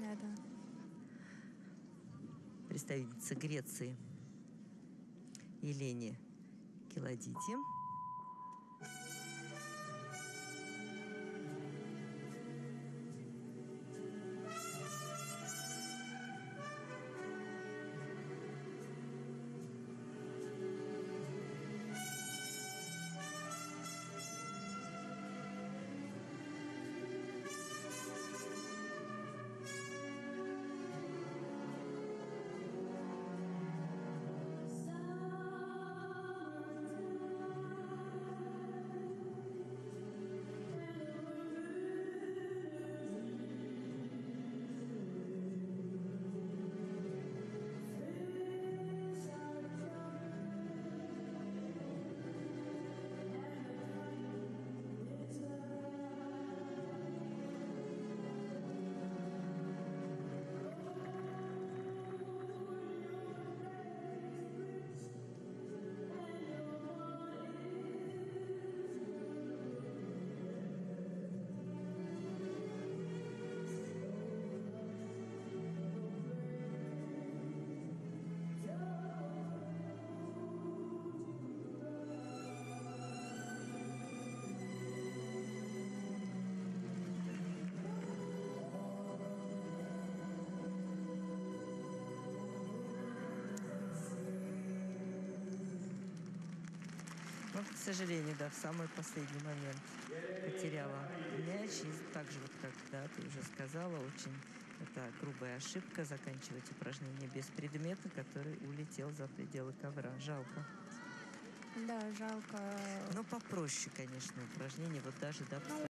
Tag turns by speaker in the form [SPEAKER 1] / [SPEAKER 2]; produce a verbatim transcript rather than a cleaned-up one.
[SPEAKER 1] Да, да.
[SPEAKER 2] Представительница Греции Елене Киладити. Но, к сожалению, да, в самый последний момент потеряла мяч. И так же, вот как да, ты уже сказала, очень это грубая ошибка заканчивать упражнение без предмета, который улетел за пределы ковра. Жалко.
[SPEAKER 1] Да, жалко.
[SPEAKER 2] Но попроще, конечно, упражнение. Вот даже, да,